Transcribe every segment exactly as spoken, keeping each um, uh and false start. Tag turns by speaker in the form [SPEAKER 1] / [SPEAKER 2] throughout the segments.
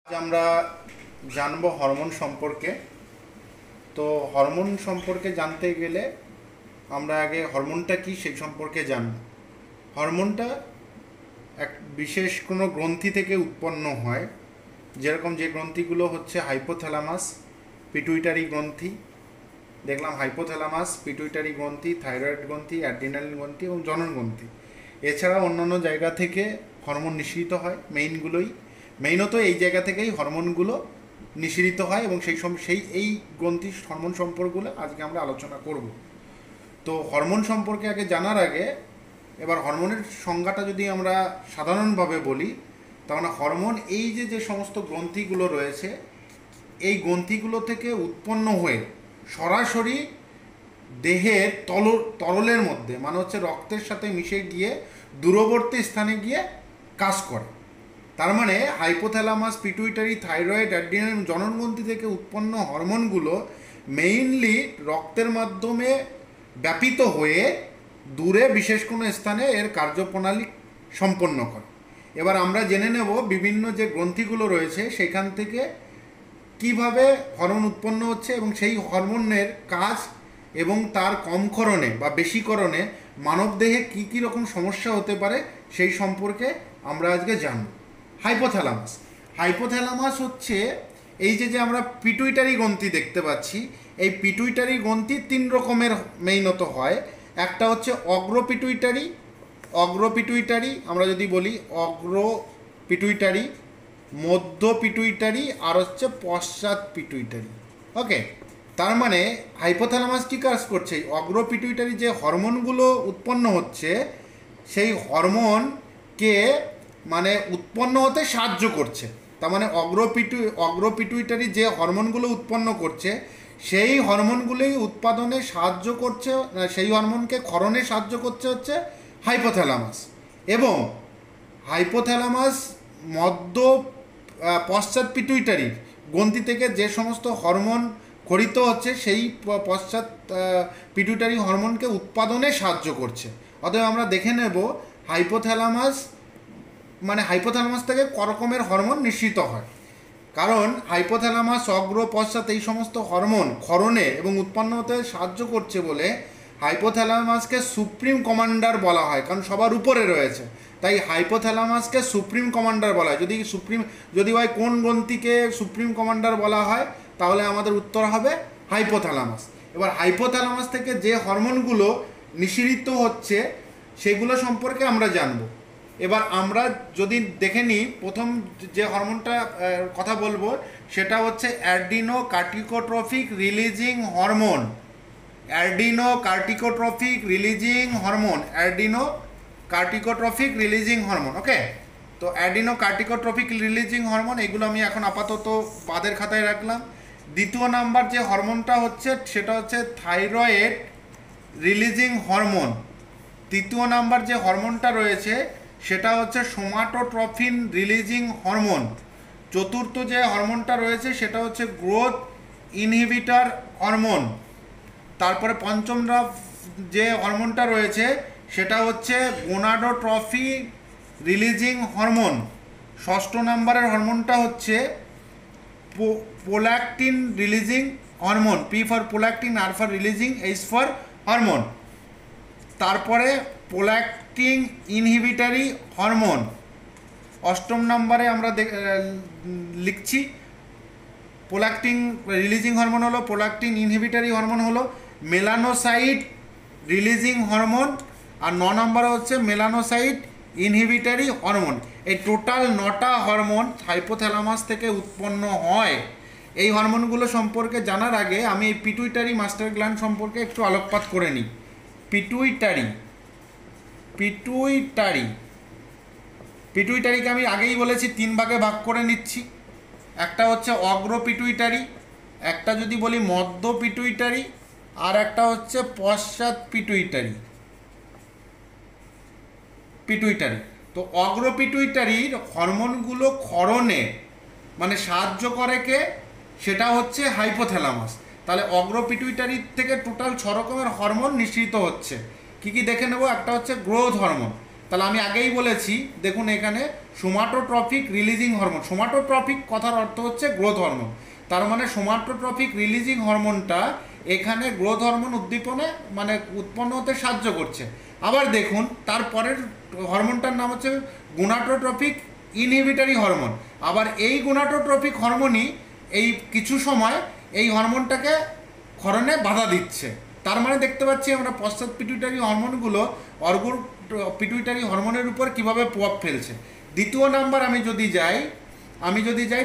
[SPEAKER 1] আজ আমরা জানবো হরমোন সম্পর্কে। তো হরমোন সম্পর্কে জানতে গেলে আমরা আগে হরমোনটা কি সেই সম্পর্কে জানব। হরমোনটা এক বিশেষ কোনো গ্রন্থি থেকে উৎপন্ন হয়, যেরকম যে গ্রন্থিগুলো হচ্ছে হাইপোথ্যালামাস, পিটুইটারি গ্রন্থি, দেখলাম হাইপোথ্যালামাস, পিটুইটারি গ্রন্থি, থাইরয়েড গ্রন্থি, অ্যাড্রিনাল গ্রন্থি এবং জনন গ্রন্থি। এছাড়া অন্যান্য জায়গা থেকে হরমোন নিঃসৃত হয়, মেইনগুলোই মেইনত এই জায়গা থেকেই হরমোনগুলো নিঃসৃত হয় এবং সেই সেই এই গ্রন্থি হরমোন সম্পর্কগুলো আজকে আমরা আলোচনা করব। তো হরমোন সম্পর্কে আগে জানার আগে এবার হরমোনের সংজ্ঞাটা যদি আমরা সাধারণভাবে বলি, তাহলে হরমোন এই যে যে সমস্ত গ্রন্থিগুলো রয়েছে, এই গ্রন্থিগুলো থেকে উৎপন্ন হয়ে সরাসরি দেহের তল তরলের মধ্যে, মানে হচ্ছে রক্তের সাথে মিশে গিয়ে দূরবর্তী স্থানে গিয়ে কাজ করে। তার মানে হাইপোথ্যালামাস, পিটুইটারি, থাইরয়েড, অ্যাড্রিনাল, জননগ্রন্থি থেকে উৎপন্ন হরমোনগুলো মেইনলি রক্তের মাধ্যমে ব্যাপিত হয়ে দূরে বিশেষ কোনো স্থানে এর কার্যপ্রণালী সম্পন্ন করে। এবার আমরা জেনে নেব বিভিন্ন যে গ্রন্থিগুলো রয়েছে সেখান থেকে কিভাবে হরমোন উৎপন্ন হচ্ছে এবং সেই হরমোনের কাজ এবং তার কমকরণে বা বেশিকরণে মানবদেহে কী কী রকম সমস্যা হতে পারে সেই সম্পর্কে আমরা আজকে জানব। হাইপোথ্যালামাস হাইপোথ্যালামাস হচ্ছে এই যে যে আমরা পিটুইটারি গ্রন্থি দেখতে পাচ্ছি, এই পিটুইটারি গ্রন্থি তিন রকমের মেইনত হয়। একটা হচ্ছে অগ্র পিটুইটারি, অগ্র পিটুইটারি আমরা যদি বলি অগ্র পিটুইটারি, মধ্য পিটুইটারি আর হচ্ছে পশ্চাৎ পিটুইটারি। ওকে, তার মানে হাইপোথ্যালামাস কী কাজ করছে? অগ্র পিটুইটারি যে হরমোনগুলো উৎপন্ন হচ্ছে সেই হরমোনকে মানে উৎপন্ন হতে সাহায্য করছে। তার মানে অগ্র পিটু অগ্র পিটুইটারি যে হরমোনগুলো উৎপন্ন করছে সেই হরমোনগুলোই উৎপাদনে সাহায্য করছে, সেই হরমোনকে ক্ষরণে সাহায্য করছে হচ্ছে হাইপোথ্যালামাস। এবং হাইপোথ্যালামাস মধ্য পশ্চাৎ পিটুইটারি গ্রন্থি থেকে যে সমস্ত হরমোন ক্ষরিত হচ্ছে সেই পশ্চাৎ পিটুইটারি হরমোনকে উৎপাদনে সাহায্য করছে। অতএব আমরা দেখে নেব হাইপোথ্যালামাস মানে হাইপোথ্যালামাস থেকে ক রকমের হরমোন নিঃসৃত হয়। কারণ হাইপোথ্যালামাস অগ্র পশ্চাৎ এই সমস্ত হরমোন ক্ষরণে এবং উৎপন্ন হতে সাহায্য করছে বলে হাইপোথ্যালামাসকে সুপ্রিম কমান্ডার বলা হয়, কারণ সবার উপরে রয়েছে। তাই হাইপোথ্যালামাসকে সুপ্রিম কমান্ডার বলা হয়। যদি সুপ্রিম যদি হয় কোন গ্রন্থিকে সুপ্রিম কমান্ডার বলা হয় তাহলে আমাদের উত্তর হবে হাইপোথ্যালামাস। এবার হাইপোথ্যালামাস থেকে যে হরমোনগুলো নিঃসৃত হচ্ছে সেগুলো সম্পর্কে আমরা জানব। এবার আমরা যদি দেখে নিই, প্রথম যে হরমোনটা কথা বলবো সেটা হচ্ছে adeno corticotrophic releasing hormone. Adeno corticotrophic releasing hormone adeno corticotrophic releasing hormone okay, তো অ্যাডিনো কার্টিকোট্রফিক রিলিজিং হরমোন এগুলো আমি এখন আপাতত বাদের খাতায় রাখলাম। দ্বিতীয় নাম্বার যে হরমোনটা হচ্ছে সেটা হচ্ছে থাইরয়েড রিলিজিং হরমোন। তৃতীয় নাম্বার যে হরমোনটা রয়েছে সেটা হচ্ছে সোমাটোট্রফিন রিলিজিং হরমোন। চতুর্থ যে হরমোনটা রয়েছে সেটা হচ্ছে গ্রোথ ইনহিবিটর হরমোন। তারপরে পঞ্চম যে হরমোনটা রয়েছে সেটা হচ্ছে গোনাডোট্রফি রিলিজিং হরমোন। ষষ্ঠ নাম্বারের হরমোনটা হচ্ছে prolactin releasing hormone, P for prolactin, R for releasing, H for hormone. তারপরে প্রোল্যাক্টিন ইনহিবিটরি হরমোন। অষ্টম নম্বরে আমরা লিখছি প্রোল্যাক্টিন রিলিজিং হরমোন হলো, প্রোল্যাক্টিন ইনহিবিটরি হরমোন হলো মেলানোসাইট রিলিজিং হরমোন, আর ন নম্বরে হচ্ছে মেলানোসাইট ইনহিবিটরি হরমোন। এই টোটাল নটা হরমোন হাইপোথ্যালামাস থেকে উৎপন্ন হয়। এই হরমোনগুলো সম্পর্কে জানার আগে আমি এই পিটুইটারি মাস্টার গ্ল্যান্ড সম্পর্কে একটু আলোকপাত করে নিই। পিটুইটারি পিটুইটারি পিটুইটারিকে আমি আগেই বলেছি তিন ভাগে ভাগ করে নিচ্ছি। একটা হচ্ছে অগ্র পিটুইটারি, একটা যদি বলি মধ্য পিটুইটারি, আর একটা হচ্ছে পশ্চাৎ পিটুইটারি পিটুইটারি তো অগ্র পিটুইটারির হরমোনগুলো ক্ষরণে মানে সাহায্য করে কে? সেটা হচ্ছে হাইপোথ্যালামাস। তাহলে অগ্র পিটুইটারি থেকে টোটাল ছ রকমের হরমোন নিঃসৃত হচ্ছে। কি কি দেখে নেব? একটা হচ্ছে গ্রোথ হরমোন, তাহলে আমি আগেই বলেছি, দেখুন এখানে সোমাটোট্রপিক রিলিজিং হরমোন, সোমাটোট্রপিক কথার অর্থ হচ্ছে গ্রোথ হরমোন, তার মানে সোমাটোট্রপিক রিলিজিং হরমোনটা এখানে গ্রোথ হরমোন উদ্দীপনে মানে উৎপন্ন হতে সাহায্য করছে। আবার দেখুন তারপরের হরমোনটার নাম হচ্ছে গোনাটোট্রপিক ইনহিবিটরি হরমোন। আবার এই গোনাটোট্রপিক হরমোনই এই কিছু সময় এই হরমোনটাকে ক্ষরণে বাধা দিচ্ছে। তার মানে দেখতে পাচ্ছি আমরা পশ্চাৎ পিটুইটারি হরমোনগুলো অর্গো পিটুইটারি হরমোনের উপর কিভাবে প্রভাব ফেলছে। দ্বিতীয় নাম্বার আমি যদি যাই আমি যদি যাই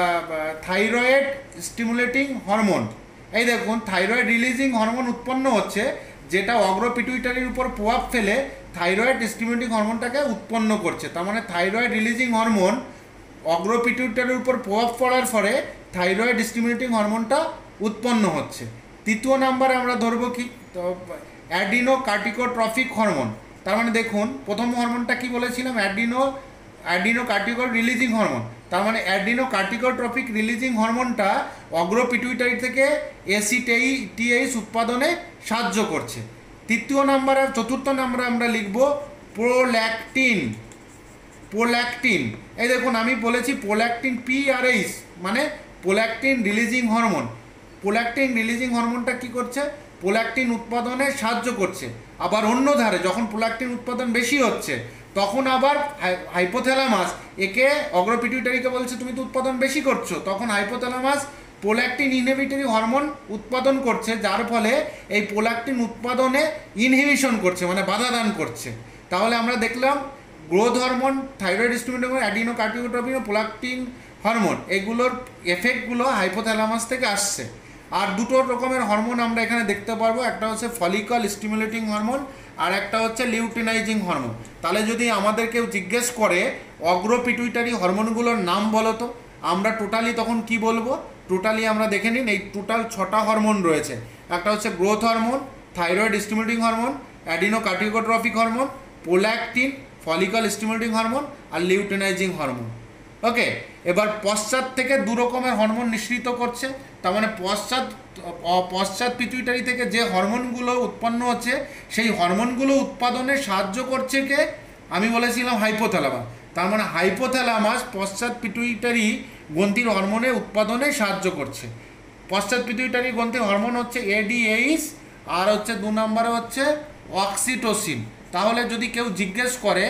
[SPEAKER 1] থাইরয়েড স্টিমুলেটিং হরমোন। এই দেখুন থাইরয়েড রিলিজিং হরমোন উৎপন্ন হচ্ছে, যেটা অগ্র পিটুইটারির উপর প্রভাব ফেলে থাইরয়েড স্টিমুলেটিং হরমোনটাকে উৎপন্ন করছে। তার মানে থাইরয়েড রিলিজিং হরমোন অগ্র পিটুইটারির উপর প্রভাব পড়ার ফলে থাইরয়েড স্টিমুলেটিং হরমোনটা উৎপন্ন হচ্ছে। তৃতীয় নাম্বারে আমরা ধরবো কি, তো অ্যাডিনো কার্টিকোট্রফিক হরমোন। তার মানে দেখুন প্রথম হরমোনটা কি বলেছিলাম, adeno adeno cortico releasing hormone. তার মানে অ্যাডিনো কার্টিকোট্রফিক রিলিজিং হরমোনটা অগ্র পিটুইটারি থেকে এসিটেই টিএইচ উৎপাদনে সাহায্য করছে। তৃতীয় নাম্বারে চতুর্থ নাম্বারে আমরা লিখব প্রোল্যাকটিন। প্রোল্যাকটিন, এই দেখুন আমি বলেছি প্রোল্যাকটিন পিআরএইচ মানে prolactin releasing hormone. Prolactin releasing হরমোনটা কি করছে, প্রোল্যাকটিন উৎপাদনে সাহায্য করছে। আবার অন্য ধারে যখন প্রোল্যাকটিন উৎপাদন বেশি হচ্ছে তখন আবার হাইপোথ্যালামাস একে অগ্র পিটুইটারিকে বলছে তুমি তো উৎপাদন বেশি করছো, তখন হাইপোথ্যালামাস প্রোল্যাকটিন ইনহিবিটরি হরমোন উৎপাদন করছে, যার ফলে এই প্রোল্যাকটিন উৎপাদনে ইনহিবিশন করছে মানে বাধা দান করছে। তাহলে আমরা দেখলাম growth hormone, thyroid stimulating hormone, adeno corticotropic, prolactin hormone, এগুলোর এফেক্টগুলো হাইপোথ্যালামাস থেকে আসছে। আর দুটো রকমের হরমোন আমরা এখানে দেখতে পারবো, একটা হচ্ছে ফলিকল স্টিমুলেটিং হরমোন আর একটা হচ্ছে লিউটিনাইজিং হরমোন। তাহলে যদি আমাদের কেউ জিজ্ঞেস করে অগ্র পিটুইটারি হরমোনগুলোর নাম বলো তো, আমরা টোটালি তখন কি বলবো, টোটালি আমরা দেখে নিন এই টোটাল ছটা হরমোন রয়েছে। একটা হচ্ছে growth hormone, thyroid stimulating hormone, adeno corticotrophic hormone, prolactin, follicle stimulating hormone আর লিউটিনাইজিং হরমোন। ওকে, এবার পশ্চাৎ থেকে দু রকমের হরমোন নিঃসৃত করছে। তার মানে পশ্চাৎ পশ্চাৎ পিটুইটারি থেকে যে হরমোনগুলো উৎপন্ন হচ্ছে সেই হরমোনগুলো উৎপাদনে সাহায্য করছে কে, আমি বলেছিলাম হাইপোথ্যালামাস। তার মানে হাইপোথ্যালামাস পশ্চাৎ পিটুইটারি গ্রন্থির হরমোনের উৎপাদনে সাহায্য করছে। পশ্চাৎ পিটুইটারি গ্রন্থির হরমোন হচ্ছে এডিএইচ আর হচ্ছে দু নম্বরে হচ্ছে অক্সিটোসিন। তাহলে যদি কেউ জিজ্ঞেস করে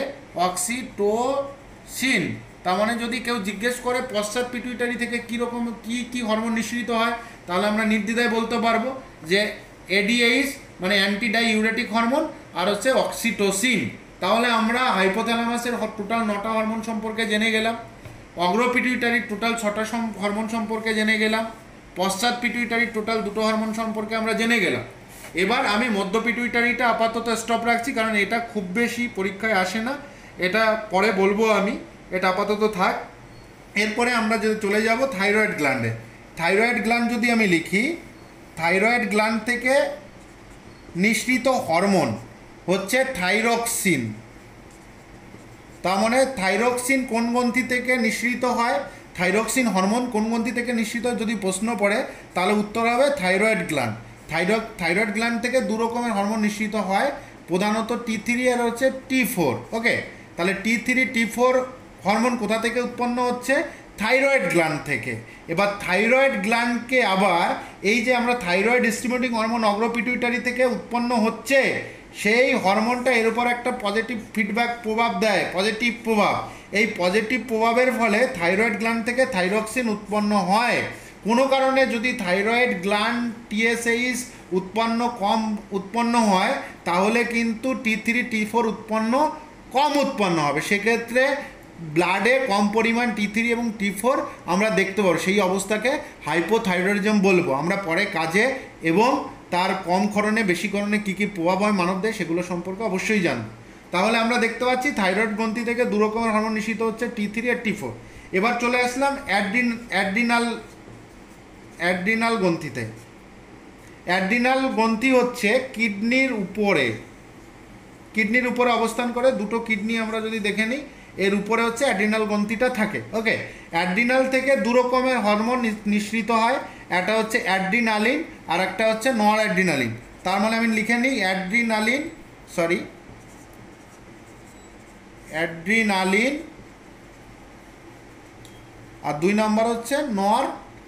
[SPEAKER 1] অক্সিটোসিন, তার মানে যদি কেউ জিজ্ঞেস করে পশ্চাৎ পিটুইটারি থেকে কীরকম কী কী হরমোন নিঃসৃত হয়, তাহলে আমরা নির্দ্বিধায় বলতে পারবো যে এডিএইচ মানে অ্যান্টিডাই ইউরেটিক হরমোন আর হচ্ছে অক্সিটোসিন। তাহলে আমরা হাইপোথ্যালামাসের টোটাল নটা হরমোন সম্পর্কে জেনে গেলাম, অগ্র পিটুইটারির টোটাল ছটা হরমোন সম্পর্কে জেনে গেলাম, পশ্চাৎ পিটুইটারির টোটাল দুটো হরমোন সম্পর্কে আমরা জেনে গেলাম। এবার আমি মধ্য পিটুইটারিটা আপাতত স্টপ রাখছি, কারণ এটা খুব বেশি পরীক্ষায় আসে না, এটা পরে বলবো আমি, এটা আপাতত থাক। এরপরে আমরা যদি চলে যাব থাইরয়েড গ্ল্যান্ডে। থাইরয়েড গ্ল্যান্ড যদি আমি লিখি, থাইরয়েড গ্ল্যান্ড থেকে নিঃসৃত হরমোন হচ্ছে থাইরক্সিন। তার মানে থাইরক্সিন কোন গ্রন্থি থেকে নিঃসৃত হয়, থাইরক্সিন হরমোন কোন গ্রন্থি থেকে নিঃসৃত যদি প্রশ্ন পড়ে তাহলে উত্তর হবে thyroid gland. Thyroid thyroid gland থেকে দু রকমের হরমোন নিঃসৃত হয়, প্রধানত টি থ্রি আর হচ্ছে টি ফোর। ওকে, তাহলে T three T four hormone কোথা থেকে উৎপন্ন হচ্ছে, থাইরয়েড গ্ল্যান্ড থেকে। এবার থাইরয়েড গ্ল্যান্ডকে আবার এই যে আমরা থাইরয়েড স্টিমুলেটিং হরমোন অগ্র পিটুইটারি থেকে উৎপন্ন হচ্ছে, সেই হরমোনটা এর উপর একটা পজিটিভ ফিডব্যাক প্রভাব দেয়, পজিটিভ প্রভাব। এই পজিটিভ প্রভাবের ফলে থাইরয়েড গ্ল্যান্ড থেকে থাইরক্সিন উৎপন্ন হয়। কোনো কারণে যদি থাইরয়েড গ্ল্যান্ড টিএসএইচ উৎপন্ন কম উৎপন্ন হয় তাহলে কিন্তু টি থ্রি টি ফোর উৎপন্ন কম উৎপন্ন হবে, সেক্ষেত্রে ব্লাডে কম পরিমাণ টি থ্রি এবং টি ফোর আমরা দেখতে পাবো, সেই অবস্থাকে হাইপোথাইরয়েডিজম বলবো আমরা পরে কাজে। এবং তার কম ক্ষরণে বেশি ক্ষরণে কী কী প্রভাব হয় মানবদেহে সেগুলো সম্পর্কে অবশ্যই জানব। তাহলে আমরা দেখতে পাচ্ছি থাইরয়েড গ্রন্থি থেকে দু রকমের হরমোন নিঃসৃত হচ্ছে, টি থ্রি আর টি ফোর। এবার চলে আসলাম অ্যাড্রিন অ্যাড্রিনাল অ্যাড্রিনাল গ্রন্থিতে। অ্যাড্রিনাল গ্রন্থি হচ্ছে কিডনির উপরে, কিডনির উপরে অবস্থান করে, দুটো কিডনি আমরা যদি দেখে নিই এর উপরে হচ্ছে অ্যাড্রিনাল গ্রন্থিটা থাকে। ওকে, অ্যাড্রিনাল থেকে দু রকমের হরমোন নিঃসৃত হয়, একটা হচ্ছে অ্যাড্রিনালিন আর একটা হচ্ছে নর অ্যাড্রিনালিন। তার মানে আমি লিখে নিই অ্যাড্রিনালিন সরি অ্যাড্রিনালিন, আর দুই নাম্বার হচ্ছে নর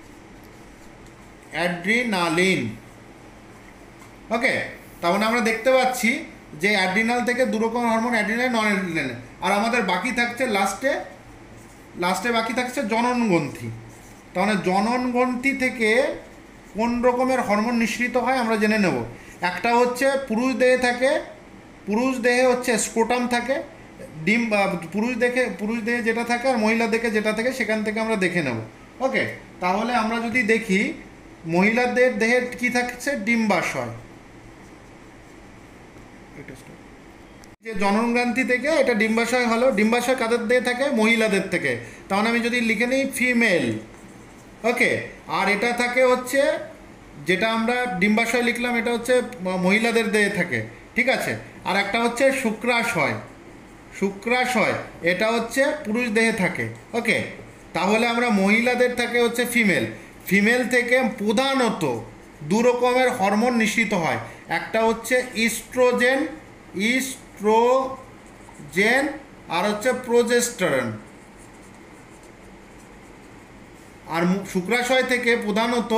[SPEAKER 1] অ্যাড্রিনালিন। ওকে, তাহলে আমরা দেখতে পাচ্ছি যে অ্যাড্রিনাল থেকে দু রকম হরমোন, অ্যাড্রিনাল, নন অ্যাড্রিনাল। আর আমাদের বাকি থাকছে লাস্টে লাস্টে বাকি থাকছে জননগ্রন্থি। তাহলে জননগ্রন্থি থেকে কোন রকমের হরমোন নিঃসৃত হয় আমরা জেনে নেব। একটা হচ্ছে পুরুষ দেহে থাকে, পুরুষ দেহে হচ্ছে স্ক্রোটাম থাকে, ডিম পুরুষ দেখে পুরুষ দেহে যেটা থাকে আর মহিলা দেখে যেটা থাকে সেখান থেকে আমরা দেখে নেব। ওকে, তাহলে আমরা যদি দেখি মহিলাদের দেহে কি থাকছে, ডিম্বাশয়। যে জননগ্রন্থি থেকে এটা ডিম্বাশয় হলো, ডিম্বাশয় কাদের দেহে থাকে, মহিলাদের থেকে। তাহলে আমি যদি লিখে নিই ফিমেল। ওকে, আর এটা থাকে হচ্ছে যেটা আমরা ডিম্বাশয় লিখলাম এটা হচ্ছে মহিলাদের দেহে থাকে, ঠিক আছে। আর একটা হচ্ছে শুক্রাশয়, শুক্রাশয় এটা হচ্ছে পুরুষ দেহে থাকে। ওকে, তাহলে আমরা মহিলাদের থাকে হচ্ছে ফিমেল। ফিমেল থেকে প্রধানত দু রকমের হরমোন নিঃসৃত হয়, একটা হচ্ছে ইস্ট্রোজেন, ইস্ট্রোজেন আর হচ্ছে প্রোজেস্টেরন। আর শুক্রাশয় থেকে প্রধানত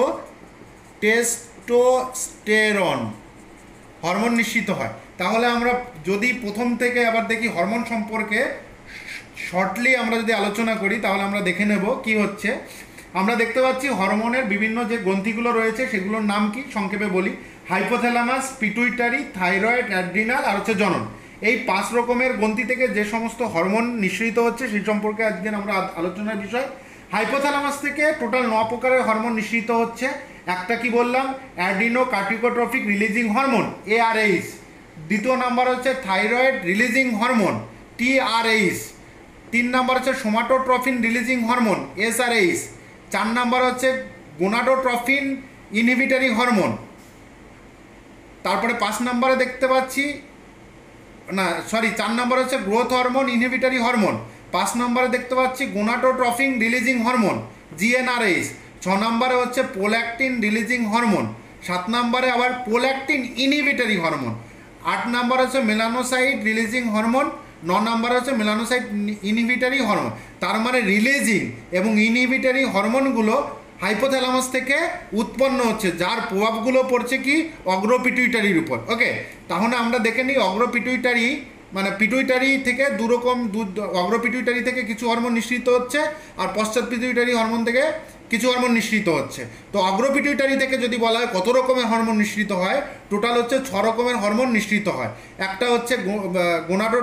[SPEAKER 1] টেস্টোস্টেরন হরমোন নিঃসৃত হয়। তাহলে আমরা যদি প্রথম থেকে আবার দেখি হরমোন সম্পর্কে শর্টলি আমরা যদি আলোচনা করি তাহলে আমরা দেখে নেব কি হচ্ছে। আমরা দেখতে পাচ্ছি হরমোনের বিভিন্ন যে গ্রন্থিগুলো রয়েছে সেগুলোর নাম কি সংক্ষেপে বলি। হাইপোথ্যালামাস, পিটুইটারি, থাইরয়েড, অ্যাড্রিনাল আর হচ্ছে জনন। এই পাঁচ রকমের গ্রন্থি থেকে যে সমস্ত হরমোন নিঃসৃত হচ্ছে সেই সম্পর্কে আজকে আমরা আলোচনার বিষয়। হাইপোথ্যালামাস থেকে টোটাল ন প্রকারের হরমোন নিঃসৃত হচ্ছে। একটা কি বললাম, adeno corticotrophic releasing hormone ARH. দ্বিতীয় নাম্বার হচ্ছে থাইরয়েড রিলিজিং হরমোন টিআরএইচ। তিন নাম্বার হচ্ছে সোমাটোট্রফিন রিলিজিং হরমোন এসআরএইচ। চার নাম্বার হচ্ছে গোনাডোট্রফিন ইনহিবিটরি হরমোন। তারপরে পাঁচ নাম্বারে দেখতে পাচ্ছি না সরি চার নাম্বার হচ্ছে গ্রোথ হরমোন ইনহিবিটরি হরমোন। পাঁচ নম্বরে দেখতে পাচ্ছি গোনাডোট্রফিন রিলিজিং হরমোন জিএনআরএইচ। ছ নম্বরে হচ্ছে প্রোল্যাকটিন রিলিজিং হরমোন। সাত নম্বরে আবার প্রোল্যাকটিন ইনহিবিটরি হরমোন। আট নম্বর হচ্ছে মেলানোসাইট রিলিজিং হরমোন। ন নম্বরে হচ্ছে মেলানোসাইট ইনহিবিটরি হরমোন। তার মানে রিলিজিং এবং ইনহিবিটরি হরমোনগুলো হাইপোথ্যালামাস থেকে উৎপন্ন হচ্ছে, যার প্রভাবগুলো পড়ছে কি অগ্রপিটুইটারির উপর। ওকে, তাহলে আমরা দেখে নিই অগ্রপিটুইটারি মানে পিটুইটারি থেকে দু রকম অগ্রপিটুইটারি থেকে কিছু হরমোন নিঃসৃত হচ্ছে আর পশ্চাৎ পিটুইটারি হরমোন থেকে কিছু হরমোন নিঃসৃত হচ্ছে। তো অগ্রপিটুইটারি থেকে যদি বলা হয় কত রকমের হরমোন নিঃসৃত হয়, টোটাল হচ্ছে ছ রকমের হরমোন নিঃসৃত হয়। একটা হচ্ছে গোনাডো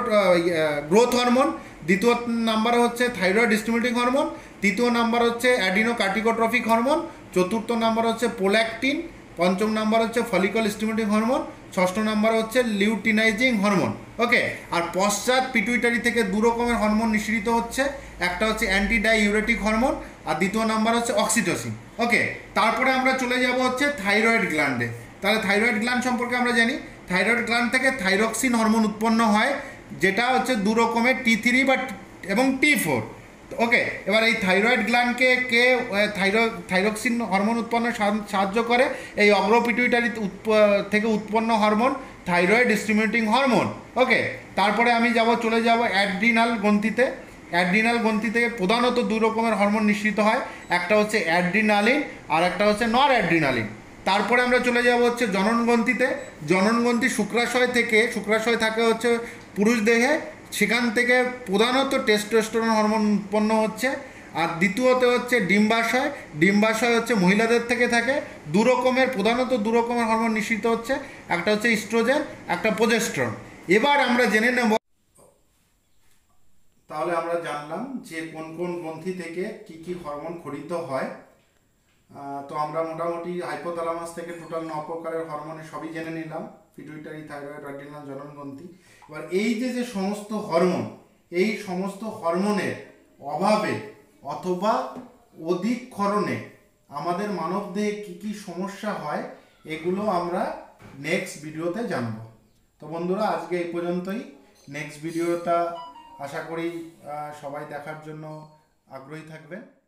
[SPEAKER 1] গ্রোথ হরমোন, দ্বিতীয় নাম্বারে হচ্ছে থাইরয়েড স্টিমুলেটিং হরমোন, তৃতীয় নাম্বার হচ্ছে অ্যাডিনো কার্টিকোট্রফিক হরমোন, চতুর্থ নাম্বার হচ্ছে প্রোল্যাকটিন, পঞ্চম নাম্বার হচ্ছে ফলিকল স্টিমুলেটিং হরমোন, ষষ্ঠ নাম্বার হচ্ছে লিউটিনাইজিং হরমোন। ওকে, আর পশ্চাৎ পিটুইটারি থেকে দু রকমের হরমোন নিঃসৃত হচ্ছে, একটা হচ্ছে অ্যান্টি ডাইউরেটিক হরমোন আর দ্বিতীয় নাম্বার হচ্ছে অক্সিটোসিন। ওকে, তারপরে আমরা চলে যাব হচ্ছে থাইরয়েড গ্ল্যান্ডে। তাহলে থাইরয়েড গ্ল্যান্ড সম্পর্কে আমরা জানি থাইরয়েড গ্ল্যান্ড থেকে থাইরক্সিন হরমোন উৎপন্ন হয়, যেটা হচ্ছে দু রকমের টি থ্রি বা এবং টি ফোর। ওকে, এবার এই থাইরয়েড গ্ল্যান্ডকে কে থাইরয়েড থাইরক্সিন হরমোন উৎপন্নে সাহায্য করে, এই অগ্রপিটুইটারি থেকে উৎপন্ন hormone thyroid stimulating hormone. Okay, তারপরে আমি যাব চলে যাব অ্যাড্রিনাল গ্রন্থিতে। অ্যাড্রিনাল গ্রন্থি থেকে প্রধানত দু রকমের হরমোন নিঃসৃত হয়, একটা হচ্ছে অ্যাড্রিনালিন আর একটা হচ্ছে নর অ্যাড্রিনালিন। তারপরে আমরা চলে যাব হচ্ছে জনন গ্রন্থিতে। জনন গ্রন্থি শুক্রাশয় থেকে, শুক্রাশয় থাকে হচ্ছে পুরুষ দেহে, সেখান থেকে প্রধানত টেস্টোস্টেরন হরমোন উৎপন্ন হচ্ছে। আর দ্বিতীয়তে হচ্ছে ডিম্বাশয়, ডিম্বাশয় হচ্ছে মহিলাদের থেকে থাকে। দু রকমের প্রধানত দু রকমের হরমোন নিঃসৃত হচ্ছে, একটা হচ্ছে ইস্ট্রোজেন, একটা প্রোজেস্টেরন। এবার আমরা জেনে নেব, তাহলে আমরা জানলাম যে কোন কোন গ্রন্থি থেকে কি কি হরমোন খরিত হয়। তো আমরা মোটামুটি হাইপোথ্যালামাস থেকে টোটাল ন প্রকারের হরমোনের সবই জেনে নিলাম, পিটুইটারি, থাইরয়েড, অ্যাড্রিনাল, জনন গ্রন্থি। এবার এই যে যে সমস্ত হরমোন, এই সমস্ত হরমোনের অভাবে অথবা অধিক্ষরণে আমাদের মানবদেহে কী কী সমস্যা হয় এগুলো আমরা নেক্সট ভিডিওতে জানব। তো বন্ধুরা আজকে এই পর্যন্তই। নেক্সট ভিডিওটা আশা করি সবাই দেখার জন্য আগ্রহী থাকবেন।